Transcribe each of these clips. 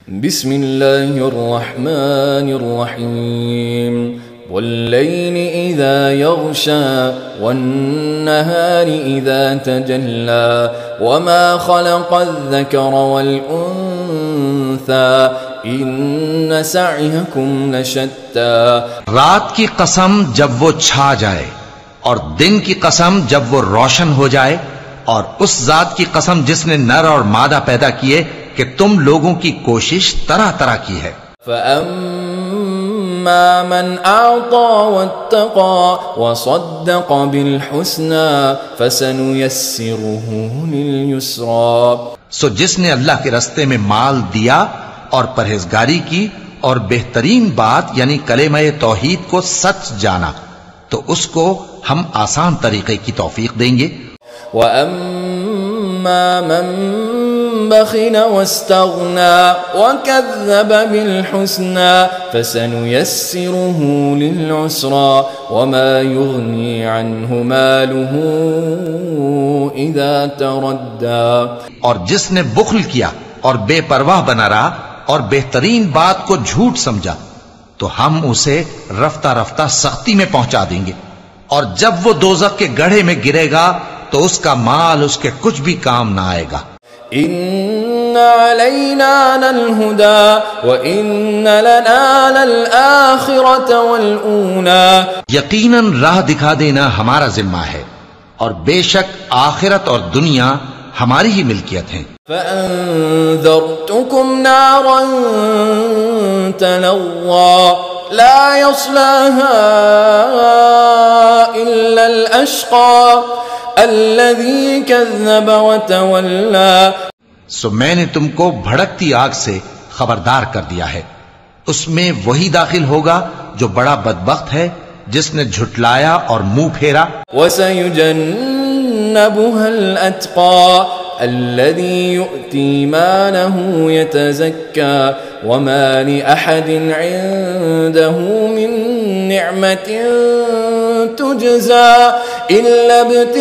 بسم الله الرحمن الرحيم والليل إذا يغشى والنهار إذا تجلى وما خلق الذكر والأنثى إن سعيكم لشتى. رات کی قسم جب وہ چھا جائے اور دن کی قسم جب وہ روشن ہو جائے، اور اس ذات کی قسم جس نے نر اور مادہ پیدا کیے کہ تم لوگوں کی کوشش طرح طرح کی ہے. فَأَمَّا مَنْ أَعْطَى وَاتَّقَى وَصَدَّقَ بِالْحُسْنَى فَسَنُيَسِّرُهُ لِلْيُسْرَى. سو جس نے اللہ کے رستے میں مال دیا اور پرہیزگاری کی اور بہترین بات یعنی کلمہ توحید کو سچ جانا، تو اس کو ہم آسان طریقے کی توفیق دیں گے. وَأَمَّا مَن بَخِلَ وَاسْتَغْنَى وَكَذَّبَ بِالْحُسْنَى فَسَنُيَسِّرُهُ لِلْعُسْرَى وَمَا يُغْنِي عَنْهُ مَالُهُ إِذَا تَرَدَّى. اور جس نے بخل کیا اور بے پرواہ بنا رہا اور بہترین بات کو جھوٹ سمجھا، تو ہم اسے رفتہ رفتہ سختی میں پہنچا دیں گے، اور جب وہ دوزخ کے گڑھے میں گرے گا تو اس کا مال اس کے کچھ بھی کام نہ آئے گا. إِنَّ عَلَيْنَا لَلْهُدَى وَإِنَّ لَنَا لَلْآخِرَةَ وَالْأُولَى. یقیناً راہ دکھا دینا ہمارا ذمہ ہے، اور بے شک آخرت اور دنیا ہماری ہی ملکیت ہیں. فَأَنذَرْتُكُمْ نَارًا تَلَظَّى لَا يَصْلَاهَا إِلَّا الْأَشْقَى الَّذِي كَذَّبَ وَتَوَلَّى. سو میں نے تم کو بھڑکتی آگ سے خبردار کر دیا ہے، اس میں وہی داخل ہوگا جو بڑا بدبخت ہے، جس نے جھٹلایا اور منہ پھیرا. وَسَيُجَنَّبُهَا الْأَتْقَى الَّذِي يُؤْتِي مَالَهُ يَتَزَكَّى وَمَا لِأَحَدٍ عِندَهُ مِن نِّعْمَةٍ تُجْزَى إِلَّا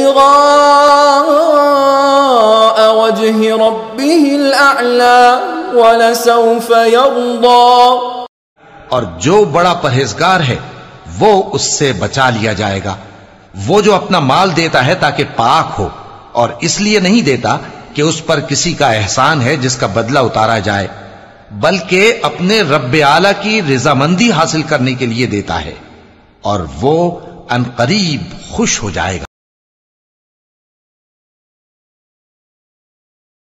ابْتِغَاءَ وَجْهِ رَبِّهِ الْأَعْلَى وَلَسَوْفَ يَرْضَى. اور جو بڑا پرہیزگار ہے وہ اس سے بچا لیا جائے گا. وہ جو اپنا مال دیتا ہے تاکہ پاک ہو، اور اس لیے نہیں دیتا کہ اس پر کسی کا احسان ہے جس کا بدلہ اتارا جائے، بلکہ اپنے رب اعلیٰ کی رضامندی حاصل کرنے کے لیے دیتا ہے، اور وہ ان قریب خوش ہو جائے گا.